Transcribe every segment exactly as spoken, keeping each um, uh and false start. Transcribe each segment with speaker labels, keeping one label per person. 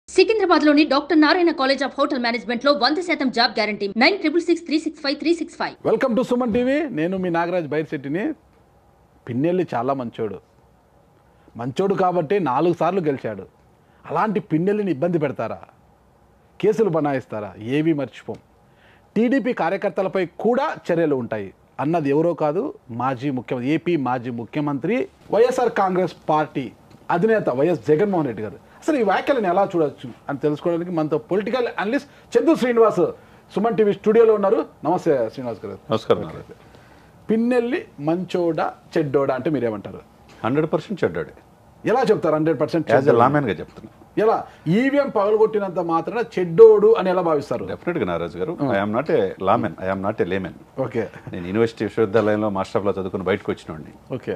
Speaker 1: సికింద్రాబాద్ లోని doctor Narayana college of hotel management లో వంద శాతం job guarantee nine triple six three six five three six five.
Speaker 2: Welcome to Suman TV. నేను మీ నాగరాజ్ బైర్శెట్టిని. పిన్నెల్లి చాలా మంచోడు మంచోడు కాబట్టి నాలుగు సార్లు గెలిచాడు. అలాంటి పిన్నెల్లిని ఇబ్బంది పెడతారా, కేసులు బనాయిస్తారా? ఏవి మర్చిపోం. టీడీపీ కార్యకర్తలపై కూడా చర్యలు ఉంటాయి అన్నది ఎవరో కాదు, మాజీ ముఖ్యమంత్రి ఏపీ మాజీ ముఖ్యమంత్రి వైఎస్ఆర్ కాంగ్రెస్ పార్టీ అధినేత వైఎస్ జగన్మోహన్ రెడ్డి గారు. అసలు ఈ వ్యాఖ్యలను ఎలా చూడొచ్చు అని తెలుసుకోవడానికి మనతో political analyst Chandu Srinivas Suman TV స్టూడియోలో ఉన్నారు. నమస్తే శ్రీనివాస్ గారు.
Speaker 3: నమస్కారం.
Speaker 2: పిన్నెల్లి మంచోడా చెడ్డోడా అంటే మీరేమంటారు?
Speaker 3: హండ్రెడ్ పర్సెంట్ చెడ్డాడు.
Speaker 2: ఎలా చెప్తారు? హండ్రెడ్ పర్సెంట్
Speaker 3: లామెన్గా చెప్తున్నా.
Speaker 2: ఎలా ఈవీఎం పగలగొట్టినంత మాత్రాన చెడ్డోడు అని ఎలా భావిస్తారు?
Speaker 3: డెఫినెట్గా Naraju garu, I'm not a layman, I'm not a layman.
Speaker 2: Okay.
Speaker 3: నేను యూనివర్సిటీ విశ్వవిద్యాలయంలో మాస్టర్ ఆఫ్లో చదువుకుని బయటకు వచ్చినోడిని.
Speaker 2: ఓకే.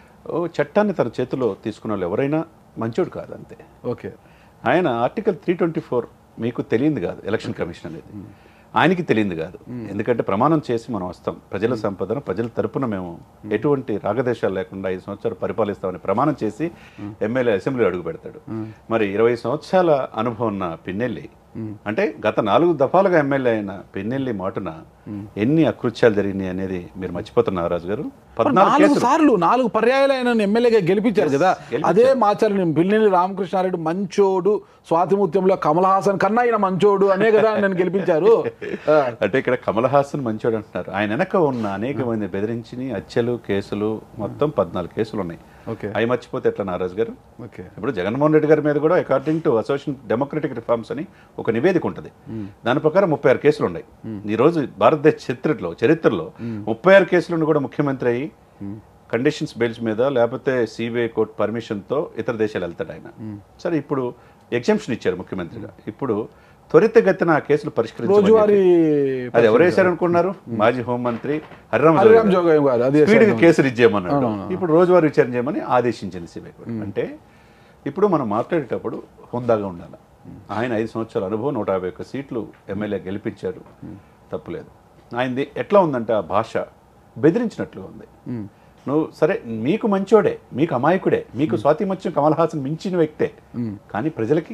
Speaker 3: ఓ చట్టాన్ని తన చేతిలో తీసుకున్న వాళ్ళు ఎవరైనా మంచోడు కాదు, అంతే.
Speaker 2: ఓకే.
Speaker 3: ఆయన ఆర్టికల్ త్రీ ట్వంటీ ఫోర్ మీకు తెలియదు కాదు, ఎలక్షన్ కమిషన్ అనేది ఆయనకి తెలియదు కాదు. ఎందుకంటే ప్రమాణం చేసి మనం వస్తాం, ప్రజల సంపదను ప్రజల తరపున మేము ఎటువంటి రాగదేశాలు లేకుండా ఐదు సంవత్సరాలు పరిపాలిస్తామని ప్రమాణం చేసి ఎమ్మెల్యే అసెంబ్లీ అడుగు పెడతాడు. మరి ఇరవై సంవత్సరాల అనుభవం ఉన్న పిన్నెల్లి, అంటే గత నాలుగు దఫాలుగా ఎమ్మెల్యే అయిన పిన్నెల్లి మాటున ఎన్ని అకృత్యాలు జరిగినాయి అనేది మీరు మర్చిపోతున్నారు రాజు గారు.
Speaker 2: పద్నాలుగు సార్లు నాలుగు పర్యాయాలు ఆయన ఎమ్మెల్యేగా గెలిపించారు కదా. అదే మాచారు పిన్నెల్లి రామకృష్ణారెడ్డి మంచోడు, స్వాతిముత్యంలో కమల్ హాసన్ కన్నా ఆయన మంచోడు అనే కదా నేను గెలిపించారు.
Speaker 3: అంటే ఇక్కడ కమల్ హాసన్ మంచోడు అంటున్నారు. ఆయన వెనక ఉన్న అనేక మంది బెదిరించి హత్యలు కేసులు మొత్తం పద్నాలుగు కేసులు ఉన్నాయి. అవి మర్చిపోతే ఎట్లా నారాజు గారు? ఇప్పుడు జగన్మోహన్ రెడ్డి గారి మీద కూడా according to association democratic reforms అని ఒక నివేదిక ఉంటుంది. దాని ప్రకారం ముప్పై ఆరు కేసులు ఉన్నాయి. ఈ రోజు భారతదేశ చరిత్రలో చరిత్రలో ముప్పై ఆరు కేసులను కూడా ముఖ్యమంత్రి అయ్యి కండిషన్స్ బెయిల్స్ మీద లేకపోతే సిబిఐ కోర్టు పర్మిషన్తో ఇతర దేశాలు వెళ్తాడు ఆయన. సరే, ఇప్పుడు ఎగ్జామ్షన్ ఇచ్చారు ముఖ్యమంత్రిగా. ఇప్పుడు త్వరితగతిన ఆ కేసులు పరిష్కరించారు. అది ఎవరు వేశారనుకున్నారు? మాజీ హోంమంత్రి హరిరామ్ స్పీడ్గా కేసులు ఇచ్చేయమన్నాడు. ఇప్పుడు రోజువారీ విచారణ చేయమని ఆదేశించింది సిబిఐ కోర్టు. అంటే ఇప్పుడు మనం మాట్లాడేటప్పుడు హుందాగా ఉండాలి. ఆయన ఐదు సంవత్సరాల అనుభవం, నూట యాభై ఒక్క సీట్లు ఎమ్మెల్యే గెలిపించారు, తప్పులేదు. ఆయనది ఎట్లా ఉందంటే ఆ భాష బెదిరించినట్లుగా ఉంది. నువ్వు సరే, మీకు మంచోడే, మీకు అమాయకుడే, మీకు స్వాతిమత్యం కమల్ హాసన్ మించిన వ్యక్తే, కానీ ప్రజలకి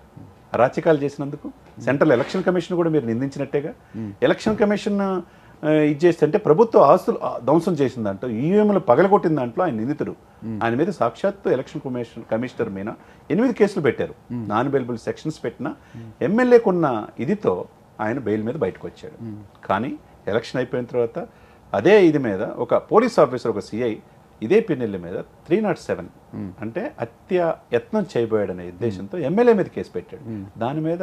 Speaker 3: అరాచకాలు చేసినందుకు సెంట్రల్ ఎలక్షన్ కమిషన్ కూడా మీరు నిందించినట్టేగా. ఎలక్షన్ కమిషన్ ఇది చేస్తే అంటే ప్రభుత్వ ఆస్తులు ధ్వంసం చేసిన దాంట్లో, ఈవీఎంలు పగలగొట్టిన దాంట్లో ఆయన నిందితుడు. ఆయన మీద సాక్షాత్తు ఎలక్షన్ కమిషన్ కమిషనర్ మీద ఎనిమిది కేసులు పెట్టారు. నాన్ బెయిలబుల్ సెక్షన్స్ పెట్టిన ఎమ్మెల్యేకున్న ఇదితో ఆయన బెయిల్ మీద బయటకు వచ్చాడు. కానీ ఎలక్షన్ అయిపోయిన తర్వాత అదే ఇది మీద ఒక పోలీస్ ఆఫీసర్, ఒక సిఐ ఇదే పిన్నెల్లి మీద త్రీ నాట్ సెవెన్ అంటే హత్య యత్నం చేయబోయాడనే ఉద్దేశంతో ఎమ్మెల్యే మీద కేసు పెట్టాడు. దాని మీద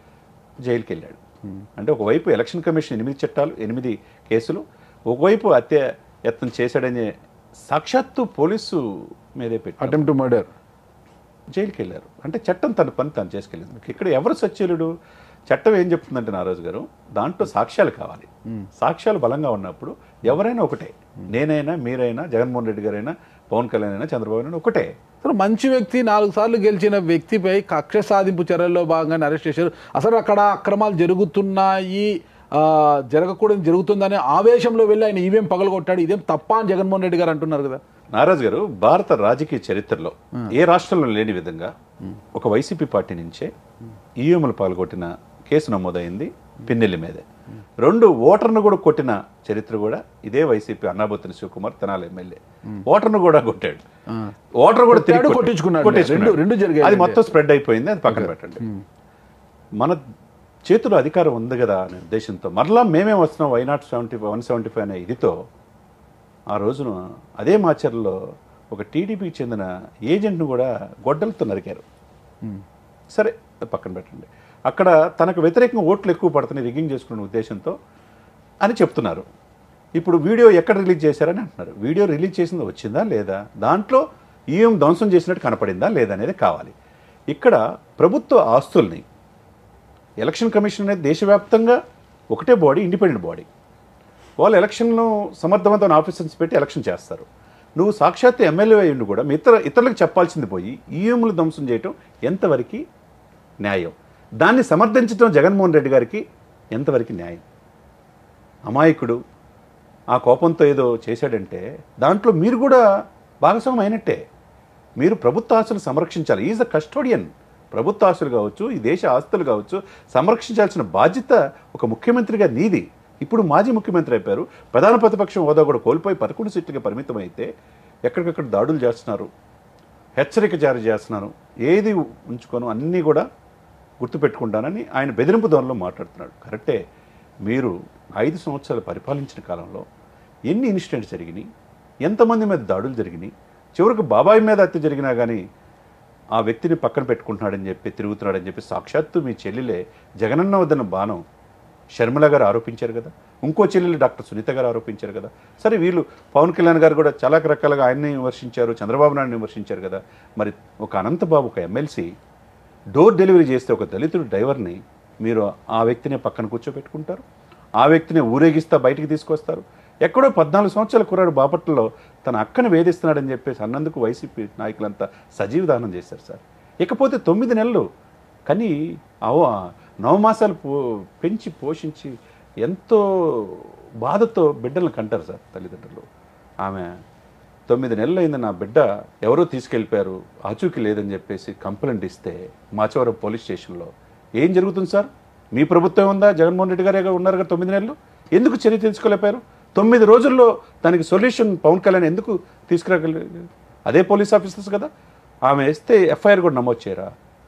Speaker 3: జైలుకి వెళ్ళాడు. అంటే ఒకవైపు ఎలక్షన్ కమిషన్ ఎనిమిది చట్టాలు, ఎనిమిది కేసులు, ఒకవైపు హత్య యత్నం చేశాడనే సాక్షాత్తు పోలీసు మీదే పెట్టి
Speaker 2: అటెంప్ట్ టు మర్డర్
Speaker 3: జైలుకి వెళ్ళారు. అంటే చట్టం తన పని తను చేసుకెళ్ళింది. ఇక్కడ ఎవరు సచ్యులుడు? చట్టం ఏం చెప్తుందంటే నారాజు గారు, దాంట్లో సాక్ష్యాలు కావాలి. సాక్ష్యాలు బలంగా ఉన్నప్పుడు ఎవరైనా ఒకటే, నేనైనా మీరైనా జగన్మోహన్ రెడ్డి గారైనా పవన్ కళ్యాణ్ అయినా చంద్రబాబు అయినా ఒకటే.
Speaker 2: మంచి వ్యక్తి, నాలుగు సార్లు గెలిచిన వ్యక్తిపై కక్ష సాధింపు చర్యల్లో భాగంగా అరెస్ట్ చేశారు. అసలు అక్కడ అక్రమాలు జరుగుతున్నాయి, జరగకూడదు జరుగుతుందనే ఆవేశంలో వెళ్ళి ఆయన ఈవీఎం పగలగొట్టాడు. ఇదేం తప్ప అని జగన్మోహన్ రెడ్డి గారు అంటున్నారు కదా.
Speaker 3: నారాజు గారు, భారత రాజకీయ చరిత్రలో ఏ రాష్ట్రంలో లేని విధంగా ఒక వైసీపీ పార్టీ నుంచే ఈవీఎంలు పాల్గొట్టిన కేసు నమోదైంది పిన్నెల్లి మీదే. రెండు ఓటర్ను కూడా కొట్టిన చరిత్ర కూడా ఇదే వైసీపీ అన్నాబొత్తిన శివకుమార్ తెనాలి ఎమ్మెల్యే. ఓటర్ను కూడా కొట్టాడు, ఓటర్ కూడా తిరిగి కొట్టించుకున్నాడు. అది మొత్తం స్ప్రెడ్ అయిపోయింది. అది పక్కన పెట్టండి. మన చేతిలో అధికారం ఉంది కదా అనే ఉద్దేశంతో మరలా మేమే వస్తున్నాం why not seventy five one seventy five అనే ఇదితో ఆ రోజున అదే మాచర్లో ఒక టీడీపీకి చెందిన ఏజెంట్ను కూడా గొడ్డలతో నరికారు. సరే, పక్కన పెట్టండి. అక్కడ తనకు వ్యతిరేకంగా ఓట్లు ఎక్కువ పడుతున్నాయి రిగ్గింగ్ చేసుకునే ఉద్దేశంతో అని చెప్తున్నారు. ఇప్పుడు వీడియో ఎక్కడ రిలీజ్ చేశారని అంటున్నారు. వీడియో రిలీజ్ చేసింది వచ్చిందా లేదా, దాంట్లో ఈవీఎం ధ్వంసం చేసినట్టు కనపడిందా లేదా అనేది కావాలి. ఇక్కడ ప్రభుత్వ ఆస్తుల్ని ఎలక్షన్ కమిషన్ అనేది దేశవ్యాప్తంగా ఒకటే బాడీ, ఇండిపెండెంట్ బాడీ. వాళ్ళు ఎలక్షన్లో సమర్థవంతమైన ఆఫీసర్స్ పెట్టి ఎలక్షన్ చేస్తారు. నువ్వు సాక్షాత్ ఎమ్మెల్యే అయ్యిండు కూడా ఇతర ఇతరులకు చెప్పాల్సింది పోయి ఈవీఎంలు ధ్వంసం చేయటం ఎంతవరకు న్యాయం? దాన్ని సమర్థించడం జగన్మోహన్ రెడ్డి గారికి ఎంతవరకు న్యాయం? అమాయకుడు ఆ కోపంతో ఏదో చేశాడంటే దాంట్లో మీరు కూడా భాగస్వామ్యం అయినట్టే. మీరు ప్రభుత్వ ఆస్తులు సంరక్షించాలి. ఈజ్ ద కస్టోడియన్ ప్రభుత్వ ఆస్తులు కావచ్చు, ఈ దేశ ఆస్తులు కావచ్చు సంరక్షించాల్సిన బాధ్యత ఒక ముఖ్యమంత్రిగా నీది. ఇప్పుడు మాజీ ముఖ్యమంత్రి అయిపోయారు, ప్రధాన ప్రతిపక్షం హోదా కూడా కోల్పోయి పదకొండు సీట్లుగా పరిమితం అయితే ఎక్కడికక్కడ దాడులు చేస్తున్నారు, హెచ్చరిక జారీ చేస్తున్నారు. ఏది ఉంచుకోను అన్నీ కూడా గుర్తుపెట్టుకుంటానని ఆయన బెదిరింపు ధోరణిలో మాట్లాడుతున్నాడు. కరెక్టే, మీరు ఐదు సంవత్సరాలు పరిపాలించిన కాలంలో ఎన్ని ఇన్సిడెంట్స్ జరిగినాయి, ఎంతమంది మీద దాడులు జరిగినాయి, చివరికి బాబాయ్ మీద హత్య జరిగినా కానీ ఆ వ్యక్తిని పక్కన పెట్టుకుంటున్నాడని చెప్పి తిరుగుతున్నాడని చెప్పి సాక్షాత్తు మీ చెల్లెలే జగనన్న వద్దన్న బాణం షర్మిల గారు ఆరోపించారు కదా, ఇంకో చెల్లెలు డాక్టర్ సునీత గారు ఆరోపించారు కదా. సరే వీళ్ళు పవన్ కళ్యాణ్ గారు కూడా చాలా రకాలుగా ఆయన్ని విమర్శించారు, చంద్రబాబు నాయుడిని విమర్శించారు కదా. మరి ఒక అనంతబాబు ఒక ఎమ్మెల్సీ డోర్ డెలివరీ చేస్తే ఒక దళితుడు డ్రైవర్ని మీరు ఆ వ్యక్తిని పక్కన కూర్చోబెట్టుకుంటారు, ఆ వ్యక్తిని ఊరేగిస్తా బయటికి తీసుకొస్తారు. ఎక్కడో పద్నాలుగు సంవత్సరాల కుర్రాడు బాపట్లలో తన అక్కను వేధిస్తున్నాడని చెప్పేసి అన్నందుకు వైసీపీ నాయకులంతా సజీవదానం చేశారు సార్. ఇకపోతే తొమ్మిది నెలలు కానీ అవ నవమాసాలు పో పెంచి పోషించి ఎంతో బాధతో బిడ్డలను కంటారు సార్ తల్లిదండ్రులు. ఆమె తొమ్మిది నెలలు అయింది నా బిడ్డ ఎవరో తీసుకెళ్ళిపోయారు, ఆచూకీ లేదని చెప్పేసి కంప్లైంట్ ఇస్తే మాచవరం పోలీస్ స్టేషన్లో ఏం జరుగుతుంది సార్? మీ ప్రభుత్వం ఉందా, జగన్మోహన్ రెడ్డి గారే ఉన్నారు కదా తొమ్మిది నెలలు, ఎందుకు చర్య తీసుకోలేపారు? తొమ్మిది రోజుల్లో దానికి సొల్యూషన్ పవన్ కళ్యాణ్ ఎందుకు తీసుకురాగలిగారు? అదే పోలీస్ ఆఫీసర్స్ కదా. ఆమె వేస్తే ఎఫ్ఐఆర్ కూడా నమోదు చేయరా?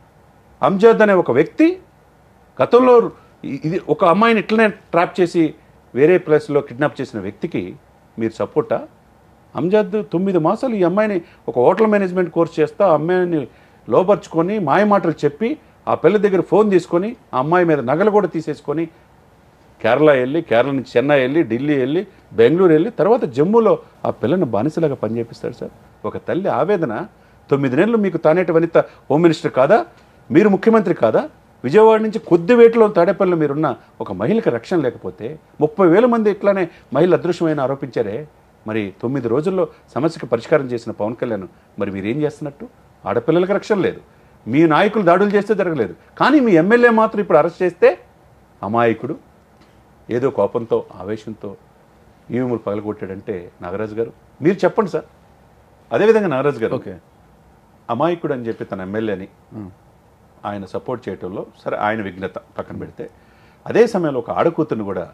Speaker 3: అంజద్ అనే ఒక వ్యక్తి గతంలో ఇది ఒక అమ్మాయిని ఇట్లనే ట్రాప్ చేసి వేరే ప్లేస్లో కిడ్నాప్ చేసిన వ్యక్తికి మీరు సపోర్టా? అంజద్ తొమ్మిది మాసాలు ఈ అమ్మాయిని ఒక హోటల్ మేనేజ్మెంట్ కోర్స్ చేస్తా ఆ అమ్మాయిని లోపరుచుకొని మాయమాటలు చెప్పి ఆ పిల్ల దగ్గర ఫోన్ తీసుకొని ఆ అమ్మాయి మీద నగలు కూడా తీసేసుకొని కేరళ వెళ్ళి, కేరళ నుంచి చెన్నై వెళ్ళి, ఢిల్లీ వెళ్ళి, బెంగళూరు వెళ్ళి, తర్వాత జమ్మూలో ఆ పిల్లని బానిసలాగా పనిచేపిస్తాడు సార్. ఒక తల్లి ఆవేదన. తొమ్మిది నెలలు మీకు తానేటి వనిత హోమ్ మినిస్టర్ కాదా? మీరు ముఖ్యమంత్రి కాదా? విజయవాడ నుంచి కొద్ది వేటలో తాడేపల్లిలో మీరున్న ఒక మహిళకి రక్షణ లేకపోతే ముప్పై వేల మంది ఇట్లానే మహిళ అదృశ్యమైన ఆరోపించారే. మరి తొమ్మిది రోజుల్లో సమస్యకు పరిష్కారం చేసిన పవన్ కళ్యాణ్ మరి మీరేం చేస్తున్నట్టు? ఆడపిల్లలకు రక్షణ లేదు, మీ నాయకులు దాడులు చేస్తే జరగలేదు, కానీ మీ ఎమ్మెల్యే మాత్రం ఇప్పుడు అరెస్ట్ చేస్తే అమాయకుడు ఏదో కోపంతో ఆవేశంతో ఈవీఎంలు పగలగొట్టాడంటే నాగరాజు గారు మీరు చెప్పండి సార్. అదేవిధంగా నాగరాజు గారు ఓకే అమాయకుడు అని చెప్పి తన ఎమ్మెల్యేని ఆయన సపోర్ట్ చేయటంలో సరే ఆయన విఘ్నత పక్కన పెడితే, అదే సమయంలో ఒక ఆడకూతురుని కూడా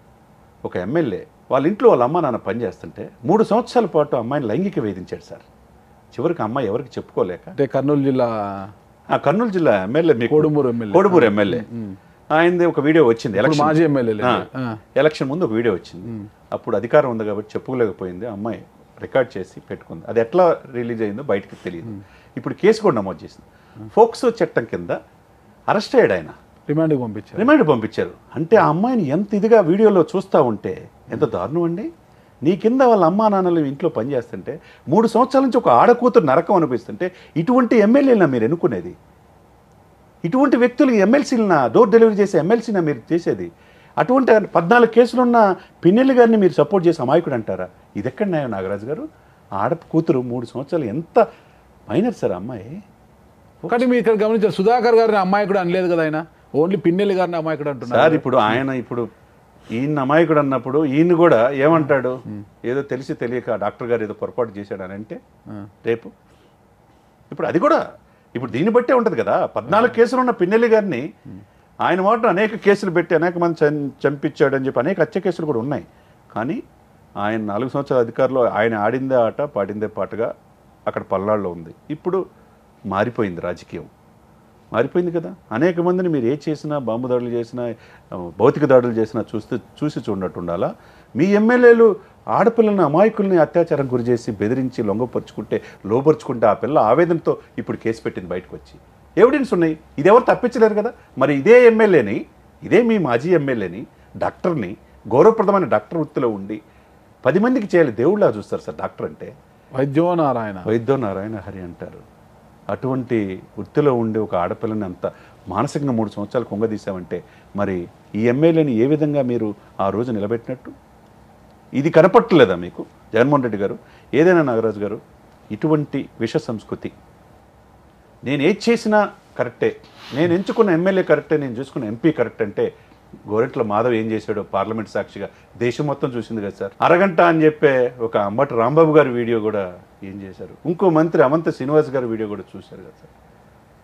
Speaker 3: ఒక ఎమ్మెల్యే వాళ్ళ ఇంట్లో వాళ్ళ అమ్మ నాన్న పనిచేస్తుంటే మూడు సంవత్సరాల పాటు అమ్మాయిని లైంగిక వేధించాడు సార్. చివరికి అమ్మాయి ఎవరికి చెప్పుకోలేక
Speaker 2: అంటే కర్నూలు జిల్లా
Speaker 3: కర్నూలు జిల్లా ఎమ్మెల్యే మీ
Speaker 2: కోడుమూరు ఎమ్మెల్యే
Speaker 3: కోడుమూరు ఎమ్మెల్యే ఆయనది ఒక వీడియో వచ్చింది ఎలక్షన్
Speaker 2: మాజీ ఎమ్మెల్యే
Speaker 3: ఎలక్షన్ ముందు ఒక వీడియో వచ్చింది. అప్పుడు అధికారం ఉంది కాబట్టి చెప్పుకోలేకపోయింది, అమ్మాయి రికార్డ్ చేసి పెట్టుకుంది. అది ఎట్లా రిలీజ్ అయిందో బయటకు తెలియదు. ఇప్పుడు కేసు కూడా నమోదు చేసింది. ఫోక్సో చట్టం కింద అరెస్ట్ అయ్యాడు ఆయన,
Speaker 2: రిమాండ్కి పంపించారు
Speaker 3: రిమాండ్ పంపించారు. అంటే ఆ అమ్మాయిని ఎంత ఇదిగా వీడియోలో చూస్తూ ఉంటే ఎంత దారుణం అండి. నీ కింద వాళ్ళ అమ్మా నాన్నలు ఇంట్లో పనిచేస్తుంటే మూడు సంవత్సరాల నుంచి ఒక ఆడకూతురు నరకం అనిపిస్తుంటే ఇటువంటి ఎమ్మెల్యేనా మీరు ఎన్నుకునేది? ఇటువంటి వ్యక్తులు ఎమ్మెల్సీలన డోర్ డెలివరీ చేసే ఎమ్మెల్సీనా మీరు చేసేది? అటువంటి పద్నాలుగు కేసులున్న పిన్నెల్లి గారిని మీరు సపోర్ట్ చేసే అమాయకుడు అంటారా? ఇది ఎక్కడ న్యాయం నాగరాజు గారు? ఆడ కూతురు మూడు సంవత్సరాలు ఎంత మైనర్ సార్ అమ్మాయి.
Speaker 2: కానీ మీరు ఇక్కడ గమనించారు సుధాకర్ గారిని అమాయకుడు అనలేదు కదా ఆయన, ఓన్లీ పిన్నెల్లి గారిని అమాయకుడు అంటున్నారు
Speaker 3: సార్. ఇప్పుడు ఆయన ఇప్పుడు ఈయన అమాయకుడు అన్నప్పుడు ఈయన కూడా ఏమంటాడు? ఏదో తెలిసి తెలియక డాక్టర్ గారు ఏదో పొరపాటు చేశాడు అని అంటే రేపు ఇప్పుడు అది కూడా ఇప్పుడు దీన్ని బట్టే ఉంటుంది కదా. పద్నాలుగు కేసులు ఉన్న పిన్నెల్లి గారిని ఆయన మాట అనేక కేసులు పెట్టి అనేక మంది చంపించాడు అని చెప్పి అనేక హత్య కేసులు కూడా ఉన్నాయి. కానీ ఆయన నాలుగు సంవత్సరాల అధికారులు ఆయన ఆడిందే ఆట పాడిందే పాటగా అక్కడ పల్నాడులో ఉంది. ఇప్పుడు మారిపోయింది, రాజకీయం మారిపోయింది కదా. అనేక మందిని మీరు ఏ చేసినా బాంబు దాడులు చేసినా భౌతిక దాడులు చేసినా చూస్తే చూసి చూడనట్టు ఉండాలా? మీ ఎమ్మెల్యేలు ఆడపిల్లలను అమాయకుల్ని అత్యాచారం గురి చేసి బెదిరించి లొంగపరుచుకుంటే లోపరుచుకుంటే ఆ పిల్ల ఆవేదనతో ఇప్పుడు కేసు పెట్టింది బయటకు వచ్చి. ఎవిడెన్స్ ఉన్నాయి, ఇది ఎవరు తప్పించలేరు కదా. మరి ఇదే ఎమ్మెల్యేని ఇదే మీ మాజీ ఎమ్మెల్యేని డాక్టర్ని గౌరవప్రదమైన డాక్టర్ వృత్తిలో ఉండి పది మందికి చేయాలి దేవుళ్ళ చూస్తారు సార్. డాక్టర్ అంటే
Speaker 2: వైద్యో నారాయణ
Speaker 3: వైద్యో నారాయణ హరి అంటారు. అటువంటి వృత్తిలో ఉండే ఒక ఆడపిల్లని అంత మానసికంగా మూడు సంవత్సరాలు కొంగదీశామంటే మరి ఈ ఎమ్మెల్యేని ఏ విధంగా మీరు ఆ రోజు నిలబెట్టినట్టు? ఇది కనపట్టలేదా మీకు జగన్మోహన్ రెడ్డి గారు? ఏదైనా నాగరాజు గారు ఇటువంటి విష సంస్కృతి, నేను ఏది చేసినా కరెక్టే, నేను ఎంచుకున్న ఎమ్మెల్యే కరెక్టే, నేను చూసుకున్న ఎంపీ కరెక్ట్ అంటే గోరెట్ల మాధవ్ ఏం చేశాడో పార్లమెంట్ సాక్షిగా దేశం మొత్తం చూసింది కదా సార్. అరగంట అని చెప్పే ఒక అంబటి రాంబాబు గారి వీడియో కూడా ఏం చేశారు, ఇంకో మంత్రి అమంత శ్రీనివాస్ గారి వీడియో కూడా చూశారు కదా సార్.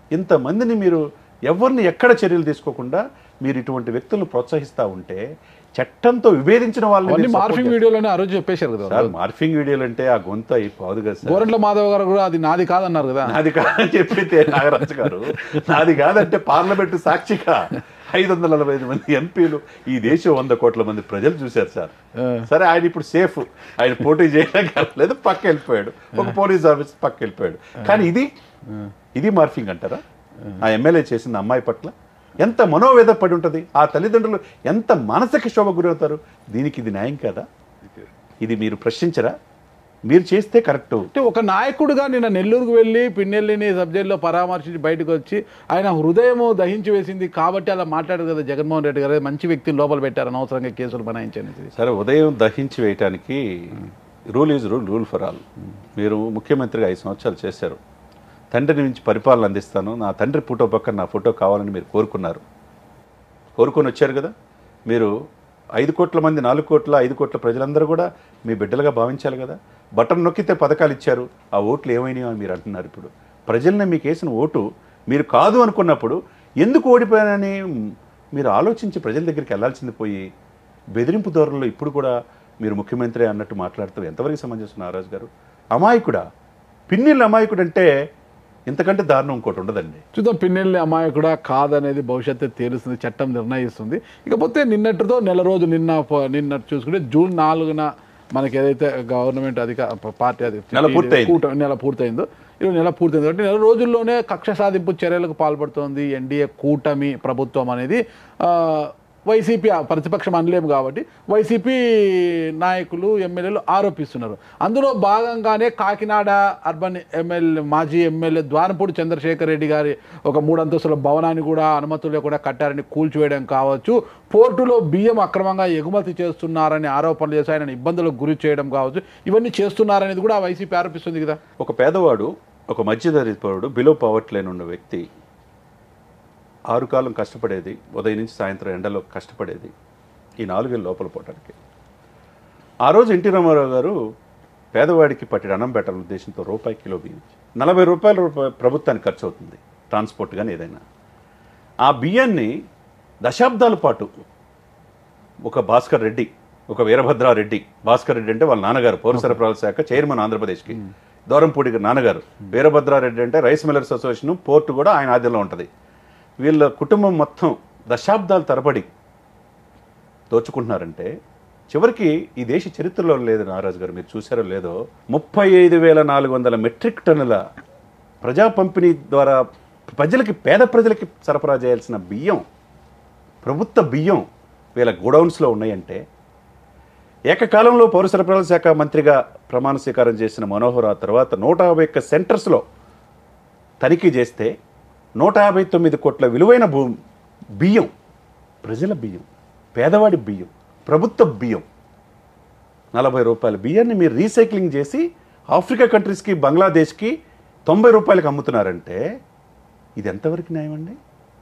Speaker 3: ఇంతమందిని మీరు ఎవరిని ఎక్కడ చర్యలు తీసుకోకుండా మీరు ఇటువంటి వ్యక్తులను ప్రోత్సహిస్తూ ఉంటే చట్టంతో విభేదించిన వాళ్ళని
Speaker 2: మార్ఫింగ్ వీడియోలోనే ఆ రోజు చెప్పేశారు కదా
Speaker 3: సార్. మార్ఫింగ్ వీడియోలు అంటే ఆ గొంత అయిపోదు కదా సార్.
Speaker 2: గోరంట్ల మాధవ్ గారు కూడా అది నాది కాదన్నారు కదా.
Speaker 3: నాది కాదని చెప్పితే నాగరాజు గారు నాది కాదంటే పార్లమెంటు సాక్షిగా ఐదు వందల నలభై ఐదు మంది ఎంపీలు ఈ దేశం వంద కోట్ల మంది ప్రజలు చూశారు సార్. సరే ఆయన ఇప్పుడు సేఫ్, ఆయన పోటీ చేయలేదు, పక్క వెళ్ళిపోయాడు, ఒక పోలీస్ ఆఫీసర్ పక్క వెళ్ళిపోయాడు. కానీ ఇది ఇది మార్ఫింగ్ అంటారా? ఆ ఎమ్మెల్యే చేసిన అమ్మాయి పట్ల ఎంత మనోవేద పడి ఉంటుంది, ఆ తల్లిదండ్రులు ఎంత మానసిక శోభ గురవుతారు. దీనికి ఇది న్యాయం కదా? ఇది మీరు ప్రశ్నించరా? మీరు చేస్తే కరెక్ట్.
Speaker 2: అంటే ఒక నాయకుడిగా నిన్న నెల్లూరుకు వెళ్ళి పిన్నెల్లిని సబ్జెక్టులో పరామర్శించి బయటకు వచ్చి ఆయన హృదయం దహించి వేసింది కాబట్టి అలా మాట్లాడారు కదా జగన్మోహన్ రెడ్డి గారు. మంచి వ్యక్తిని లోపల పెట్టారు అనవసరంగా కేసులు బనాయించండి.
Speaker 3: సరే, ఉదయం దహించి వేయటానికి rule is rule, rule for all. మీరు ముఖ్యమంత్రిగా ఐదు సంవత్సరాలు చేశారు. తండ్రి నుంచి పరిపాలన అందిస్తాను, నా తండ్రి ఫోటో పక్కన నా ఫోటో కావాలని మీరు కోరుకున్నారు, కోరుకొని వచ్చారు కదా. మీరు ఐదు కోట్ల మంది, నాలుగు కోట్ల ఐదు కోట్ల ప్రజలందరూ కూడా మీ బిడ్డలుగా భావించాలి కదా. బటన్ నొక్కితే పథకాలు ఇచ్చారు, ఆ ఓట్లు ఏమైనాయో అని మీరు అంటున్నారు. ఇప్పుడు ప్రజల్ని మీకు వేసిన ఓటు మీరు కాదు అనుకున్నప్పుడు ఎందుకు ఓడిపోయానని మీరు ఆలోచించి ప్రజల దగ్గరికి వెళ్ళాల్సింది పోయి బెదిరింపు ధోరణిలో ఇప్పుడు కూడా మీరు ముఖ్యమంత్రి అన్నట్టు మాట్లాడుతూ ఎంతవరకు సమంజసం నాగరాజు గారు? అమాయకుడా, పిన్నిళ్ళ అమాయకుడు అంటే ఇంతకంటే దారుణం ఇంకోటి ఉండదండి.
Speaker 2: చూద్దాం పిన్నెల్లి అమాయకుడా కాదనేది భవిష్యత్తు తేలుస్తుంది, చట్టం నిర్ణయిస్తుంది. ఇకపోతే నిన్నటితో నెల రోజు నిన్న నిన్నట్టు చూసుకుంటే జూన్ నాలుగున మనకి ఏదైతే గవర్నమెంట్ అధిక పార్టీ అది
Speaker 3: నెల పూర్తయింది
Speaker 2: నెల పూర్తయిందో ఈరోజు నెల పూర్తయింది కాబట్టి నెల రోజుల్లోనే కక్ష సాధింపు చర్యలకు పాల్పడుతోంది ఎన్డీఏ కూటమి ప్రభుత్వం అనేది. వైసీపీ ప్రతిపక్షం అనలేము కాబట్టి వైసీపీ నాయకులు ఎమ్మెల్యేలు ఆరోపిస్తున్నారు. అందులో భాగంగానే కాకినాడ అర్బన్ ఎమ్మెల్యే మాజీ ఎమ్మెల్యే ద్వారంపూడి చంద్రశేఖర్ రెడ్డి గారి ఒక మూడంతస్తుల భవనాన్ని కూడా అనుమతులు కూడా కట్టారని కూల్చివేయడం కావచ్చు, పోర్టులో బియ్యం అక్రమంగా ఎగుమతి చేస్తున్నారని ఆరోపణలు చేసి ఆయన ఇబ్బందులకు గురి చేయడం కావచ్చు, ఇవన్నీ చేస్తున్నారనేది కూడా వైసీపీ ఆరోపిస్తుంది కదా.
Speaker 3: ఒక పేదవాడు, ఒక మధ్యతరగతి పౌరుడు, బిలో పవర్టీ లైన్ ఉన్న వ్యక్తి ఆరు కాలం కష్టపడేది, ఉదయం నుంచి సాయంత్రం ఎండలో కష్టపడేది ఈ నాలుగేళ్ళు లోపల పోవడానికి. ఆ రోజు ఎన్టీ రామారావు గారు పేదవాడికి పట్టిన అన్నం పెట్టాలనే ఉద్దేశంతో రూపాయి కిలో బియ్యం, నలభై రూపాయల రూపాయ ప్రభుత్వానికి ఖర్చు అవుతుంది ట్రాన్స్పోర్ట్ కానీ ఏదైనా. ఆ బియ్యాన్ని దశాబ్దాల పాటు ఒక భాస్కర్ రెడ్డి, ఒక వీరభద్రారెడ్డి, భాస్కర్ రెడ్డి అంటే వాళ్ళ నాన్నగారు పౌర సరఫరాల శాఖ చైర్మన్ ఆంధ్రప్రదేశ్కి, దూరంపూడి నాన్నగారు వీరభద్రారెడ్డి అంటే రైస్ మిల్లర్స్ అసోసియేషన్ పోర్టు కూడా ఆయన ఆధ్వర్యంలో ఉంటుంది. వీళ్ళ కుటుంబం మొత్తం దశాబ్దాల తరబడి దోచుకుంటున్నారంటే చివరికి ఈ దేశ చరిత్రలో లేదు నాగరాజు గారు, మీరు చూసారో లేదో, ముప్పై ఐదు వేల నాలుగు వందల మెట్రిక్ టన్నుల ప్రజా పంపిణీ ద్వారా ప్రజలకి, పేద ప్రజలకి సరఫరా చేయాల్సిన బియ్యం, ప్రభుత్వ బియ్యం వీళ్ళ గోడౌన్స్లో ఉన్నాయంటే, ఏకకాలంలో పౌర సరఫరాల శాఖ మంత్రిగా ప్రమాణ స్వీకారం చేసిన మనోహర్ ఆ తర్వాత నూట యాభై ఒక్క సెంటర్స్లో తనిఖీ చేస్తే నూట యాభై తొమ్మిది కోట్ల విలువైన భూ బియ్యం, ప్రజల బియ్యం, పేదవాడి బియ్యం, ప్రభుత్వ బియ్యం, నలభై రూపాయల బియ్యాన్ని మీరు రీసైక్లింగ్ చేసి ఆఫ్రికా కంట్రీస్కి, బంగ్లాదేశ్కి తొంభై రూపాయలకి అమ్ముతున్నారంటే ఇది ఎంతవరకు న్యాయం అండి?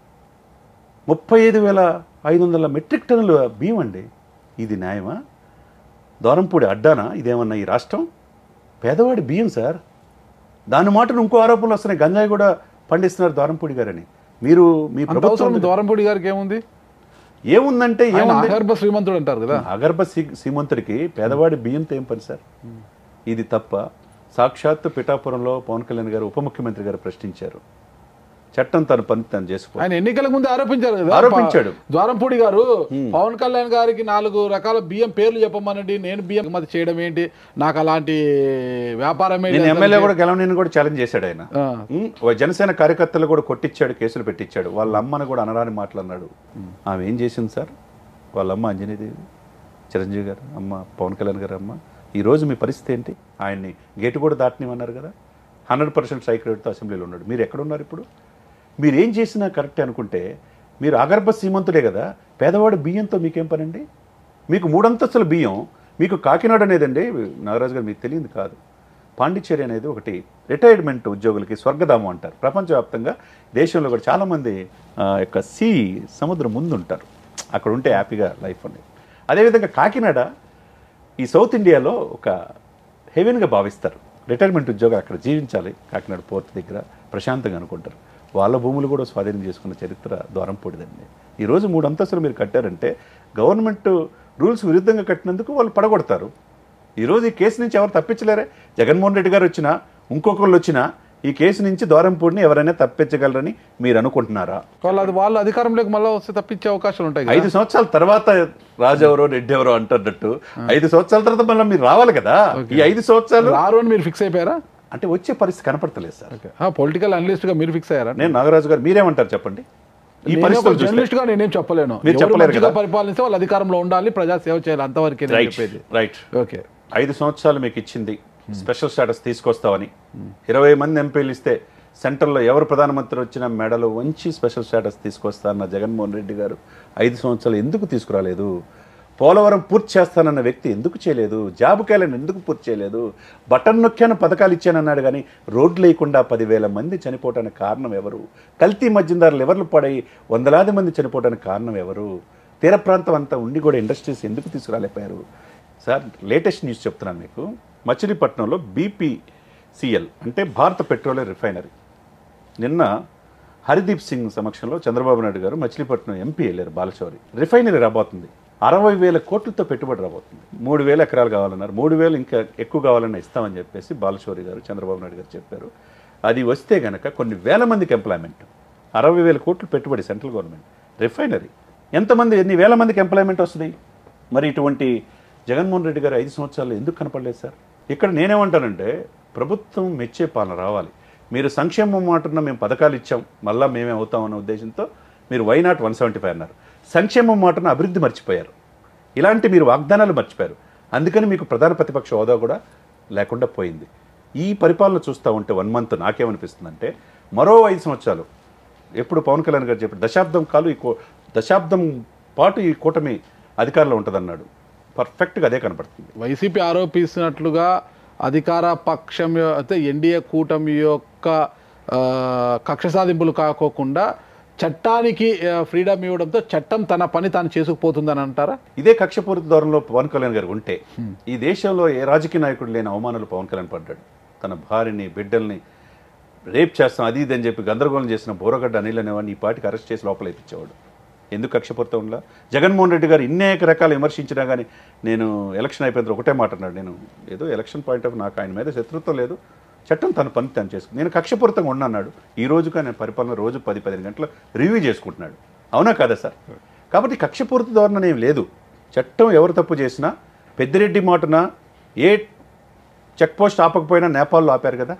Speaker 3: ముప్పై ఐదు వేల ఐదు వందల మెట్రిక్ టన్నుల బియ్యం అండి, ఇది న్యాయమా? దూరంపూడి అడ్డానా ఇదేమన్నా ఈ రాష్ట్రం? పేదవాడి బియ్యం సార్. దాని మాటను ఇంకో ఆరోపణలు వస్తున్నాయి, గంజాయి కూడా పండిస్తున్నారు దూరంపూడి గారని. మీరు మీ ప్రభుత్వం
Speaker 2: దూరంపూడి గారికి ఏముంది?
Speaker 3: ఏముందంటే
Speaker 2: అగర్భ శ్రీమంతుడు అంటారు కదా,
Speaker 3: అగర్భ శ్రీమంతుడికి పేదవాడి బియ్యంతో ఏం పని సార్? ఇది తప్ప. సాక్షాత్తు పిఠాపురంలో పవన్ కళ్యాణ్ గారు ఉప ముఖ్యమంత్రి గారు ప్రశ్నించారు, చట్టం తన పని తను చేసుకో.
Speaker 2: ఆయన ఎన్నికల ముందు ఆరోపించారు కదా,
Speaker 3: ఆరోపించాడు
Speaker 2: ద్వారంపూడి గారు. పవన్ కళ్యాణ్ గారికి నాలుగు రకాల బియ్యం పేర్లు చెప్పమనండి, నేను బియ్యం ఎగుమతి చేయడం ఏంటి, నాకు అలాంటి వ్యాపారం
Speaker 3: ఎమ్మెల్యే కూడా గెలవని కూడా ఛాలెంజ్ చేశాడు ఆయన. జనసేన కార్యకర్తలు కూడా కొట్టించాడు, కేసులు పెట్టించాడు. వాళ్ళ అమ్మను కూడా అనరాని మాట్లాడినాడు. ఆమె ఏం చేసింది సార్? వాళ్ళ అమ్మ అంజనీదేవి, చిరంజీవి గారు అమ్మ, పవన్ కళ్యాణ్ గారు అమ్మ. ఈరోజు మీ పరిస్థితి ఏంటి? ఆయన్ని గేటు కూడా దాటనివన్నారు కదా, హండ్రెడ్ పర్సెంట్ స్ట్రైక్ రేట్తో అసెంబ్లీలో ఉన్నాడు. మీరు ఎక్కడున్నారు ఇప్పుడు? మీరు ఏం చేసినా కరెక్టే అనుకుంటే మీరు అగర్భ శ్రీమంతుడే కదా, పేదవాడు బియ్యంతో మీకేం పనండి? మీకు మూడంతస్తుల బియ్యం, మీకు కాకినాడ అనేదండి నాగరాజు గారు మీకు తెలియదు కాదు, పాండిచ్చేరి అనేది ఒకటి రిటైర్మెంట్ ఉద్యోగులకి స్వర్గధామం అంటారు. ప్రపంచవ్యాప్తంగా దేశంలో కూడా చాలామంది యొక్క సీ సముద్రం ముందు ఉంటారు, అక్కడ ఉంటే హ్యాపీగా లైఫ్ అనేది. అదేవిధంగా కాకినాడ ఈ సౌత్ ఇండియాలో ఒక హెవెన్గా భావిస్తారు. రిటైర్మెంట్ ఉద్యోగాలు అక్కడ జీవించాలి, కాకినాడ పోర్ట్ దగ్గర ప్రశాంతంగా అనుకుంటారు. వాళ్ళ భూములు కూడా స్వాధీనం చేసుకున్న చరిత్ర ద్వారంపూడిదండి. ఈరోజు మూడు అంతస్తులు మీరు కట్టారంటే గవర్నమెంట్ రూల్స్ విరుద్ధంగా కట్టినందుకు వాళ్ళు పడగొడతారు. ఈరోజు ఈ కేసు నుంచి ఎవరు తప్పించలేరే. జగన్మోహన్ రెడ్డి గారు వచ్చినా ఇంకొకళ్ళు వచ్చినా ఈ కేసు నుంచి ద్వారంపూడిని ఎవరైనా తప్పించగలరని మీరు అనుకుంటున్నారా?
Speaker 2: వాళ్ళు అది వాళ్ళు అధికారంలోకి మళ్ళీ వస్తే తప్పించే అవకాశాలు ఉంటాయి.
Speaker 3: ఐదు సంవత్సరాల తర్వాత రాజు ఎవరో రెడ్డి ఎవరో అంటున్నట్టు ఐదు సంవత్సరాల తర్వాత మళ్ళీ మీరు రావాలి కదా. ఈ ఐదు సంవత్సరాలు
Speaker 2: రారు అని మీరు ఫిక్స్ అయిపోయారా?
Speaker 3: అంటే వచ్చే పరిస్థితి కనపడతలేదు సార్.
Speaker 2: పొలిటికల్ అనలిస్ట్ గా మీరు ఫిక్స్ అయ్యారా?
Speaker 3: నేను నాగరాజు గారు మీరేమంటారు చెప్పండి. ఈ పరిస్థితులు
Speaker 2: జర్నలిస్ట్ గా నేనేం చెప్పలేను.
Speaker 3: మీరు చెప్పలేరు కదా.
Speaker 2: పరిపాలిస్తే వాళ్ళు అధికారంలో ఉండాలి, ప్రజా సేవ చేయాలి, అంతవరకు చెప్పేది.
Speaker 3: రైట్.
Speaker 2: ఓకే,
Speaker 3: ఐదు సంవత్సరాలు మీకు ఇచ్చింది, స్పెషల్ స్టేటస్ తీసుకొస్తామని ఇరవై మంది ఎంపీలు ఇస్తే సెంటర్లో ఎవరు ప్రధానమంత్రి వచ్చినా మెడలు వంచి స్పెషల్ స్టేటస్ తీసుకొస్తారన్న జగన్మోహన్ రెడ్డి గారు ఐదు సంవత్సరాలు ఎందుకు తీసుకురాలేదు? పోలవరం పూర్తి చేస్తానన్న వ్యక్తి ఎందుకు చేయలేదు? జాబ్ క్యాలెండర్ ఎందుకు పూర్తి చేయలేదు? బటన్ నొక్కాను పథకాలు ఇచ్చానన్నాడు కానీ రోడ్లు లేకుండా పదివేల మంది చనిపోవడానికి కారణం ఎవరు? కల్తీ మద్యందారులు ఎవరు పడై వందలాది మంది చనిపోవడానికి కారణం ఎవరు? తీర ప్రాంతం అంతా ఉండి కూడా ఇండస్ట్రీస్ ఎందుకు తీసుకురాలేకపోయారు? సార్ లేటెస్ట్ న్యూస్ చెప్తున్నాను మీకు. మచిలీపట్నంలో బీపీసీఎల్ అంటే భారత పెట్రోలియం రిఫైనరీ నిన్న హరిదీప్ సింగ్ సమక్షంలో చంద్రబాబు నాయుడు గారు మచిలీపట్నం ఎంపీ వెళ్ళారు. బాలశౌరి రిఫైనరీ రాబోతుంది, అరవై వేల కోట్లతో పెట్టుబడి రాబోతుంది. మూడు వేల ఎకరాలు కావాలన్నారు, మూడు వేలు ఇంకా ఎక్కువ కావాలన్నా ఇస్తామని చెప్పేసి బాలశౌరి గారు చంద్రబాబు నాయుడు గారు చెప్పారు. అది వస్తే గనక కొన్ని వేల మందికి ఎంప్లాయ్మెంట్, అరవై వేల కోట్లు పెట్టుబడి సెంట్రల్ గవర్నమెంట్ రిఫైనరీ, ఎంతమంది ఎన్ని వేల మందికి ఎంప్లాయ్మెంట్ వస్తుంది? మరి ఇటువంటి జగన్మోహన్ రెడ్డి గారు ఐదు సంవత్సరాలు ఎందుకు కనపడలేదు సార్? ఇక్కడ నేనేమంటానంటే ప్రభుత్వం మెచ్చే పాలన రావాలి. మీరు సంక్షేమం మాటున్న మేము పథకాలు ఇచ్చాం మళ్ళీ మేమే అవుతామన్న ఉద్దేశంతో మీరు why not one seventy five అన్నారు. సంక్షేమం మాటను అభివృద్ధి మర్చిపోయారు. ఇలాంటి మీరు వాగ్దానాలు మర్చిపోయారు. అందుకని మీకు ప్రధాన ప్రతిపక్ష హోదా కూడా లేకుండా పోయింది. ఈ పరిపాలన చూస్తూ ఉంటే వన్ మంత్ నాకేమనిపిస్తుందంటే మరో ఐదు సంవత్సరాలు ఎప్పుడు పవన్ కళ్యాణ్ గారు చెప్పారు దశాబ్దం కాలు ఈ దశాబ్దం పాటు ఈ కూటమి అధికారంలో ఉంటుందన్నాడు. పర్ఫెక్ట్గా అదే కనపడుతుంది.
Speaker 2: వైసీపీ ఆరోపిస్తున్నట్లుగా అధికార పక్షం అయితే ఎన్డీఏ కూటమి యొక్క కక్ష సాధింపులు కాకోకుండా చట్టానికి ఫ్రీడమ్ ఇవ్వడంతో చట్టం తన పని తాను చేసుకుపోతుందని అంటారా?
Speaker 3: ఇదే కక్షపూరిత ధోరణిలో పవన్ కళ్యాణ్ గారు ఉంటే ఈ దేశంలో ఏ రాజకీయ నాయకుడు లేని అవమానాలు పవన్ కళ్యాణ్ పడ్డాడు. తన భార్యని బిడ్డల్ని రేప్ చేస్తాం అది ఇది అని చెప్పి గందరగోళం చేసిన బోరగడ్డ అనిల్ అనేవాడిని ఈ పార్టీకి అరెస్ట్ చేసి లోపల ఎత్తించేవాడు. ఎందుకు కక్షపూరితం ఉందా? జగన్మోహన్ రెడ్డి గారు ఇన్నేక రకాలు విమర్శించినా కానీ నేను ఎలక్షన్ అయిపోయిన ఒకటే మాట అన్నాడు, నేను ఏదో ఎలక్షన్ పాయింట్ ఆఫ్ నాకు ఆయన మీద శత్రుత్వం లేదు, చట్టం తన పని తను చేసుకుని నేను కక్షపూరితంగా ఉన్నాడు. ఈ రోజుగా నేను పరిపాలన రోజు పది పదిహేను గంటలు రివ్యూ చేసుకుంటున్నాడు. అవునా కాదా సార్? కాబట్టి కక్షపూరిత ధోరణి ఏం లేదు. చట్టం ఎవరు తప్పు చేసినా పెద్దిరెడ్డి మాటన ఏ చెక్ పోస్ట్ ఆపకపోయినా నేపాల్లో ఆపారు కదా,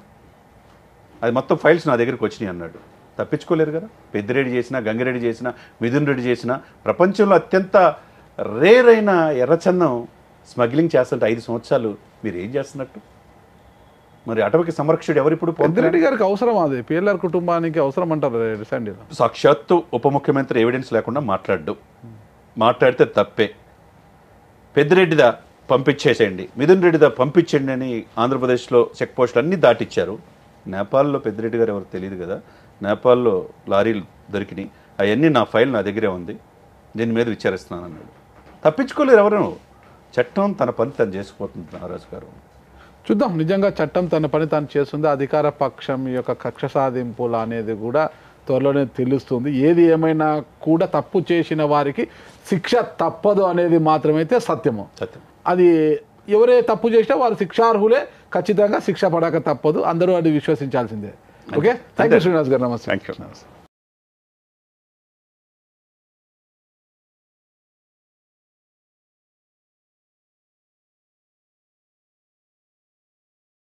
Speaker 3: అది మొత్తం ఫైల్స్ నా దగ్గరికి వచ్చినాయి అన్నాడు. తప్పించుకోలేరు కదా. పెద్దిరెడ్డి చేసినా గంగిరెడ్డి చేసినా మిథున్ రెడ్డి చేసినా ప్రపంచంలో అత్యంత రేర్ అయిన ఎర్రచందం స్మగ్లింగ్ చేస్తుంటే ఐదు సంవత్సరాలు మీరు ఏం చేస్తున్నట్టు? మరి అటవీకి సంరక్షకుడు ఎవరిప్పుడు?
Speaker 2: పెద్దిరెడ్డి గారికి అవసరం, అది పిఎల్ఆర్ కుటుంబానికి అవసరం అంటారు.
Speaker 3: సాక్షాత్తు ఉప ముఖ్యమంత్రి ఎవిడెన్స్ లేకుండా మాట్లాడు, మాట్లాడితే తప్పే. పెద్దిరెడ్డిదా పంపించేసేయండి, మిథున్ రెడ్డిదా పంపించండి అని ఆంధ్రప్రదేశ్లో చెక్ పోస్టులు అన్నీ దాటిచ్చారు. నేపాల్లో పెద్దిరెడ్డి గారు ఎవరు తెలియదు కదా, నేపాల్లో లారీలు దొరికినాయి, అవన్నీ నా ఫైల్ నా దగ్గరే ఉంది, దీని మీద విచారిస్తున్నాను అన్నాడు. తప్పించుకోలేరు ఎవరు. చట్టం తన పని తను చేసుకుపోతుంది. నారాజు గారు
Speaker 2: చూద్దాం, నిజంగా చట్టం తన పని తాను చేస్తుంది. అధికార పక్షం యొక్క కక్ష సాధింపులు అనేది కూడా త్వరలోనే తెలుస్తుంది. ఏది ఏమైనా కూడా తప్పు చేసిన వారికి శిక్ష తప్పదు అనేది మాత్రమైతే సత్యము.
Speaker 3: సత్యం.
Speaker 2: అది ఎవరే తప్పు చేసినా వారు శిక్షార్హులే, ఖచ్చితంగా శిక్ష పడక తప్పదు. అందరూ అది విశ్వసించాల్సిందే. Okay, thank you Srinivas garu. నమస్తే.
Speaker 3: Thank you.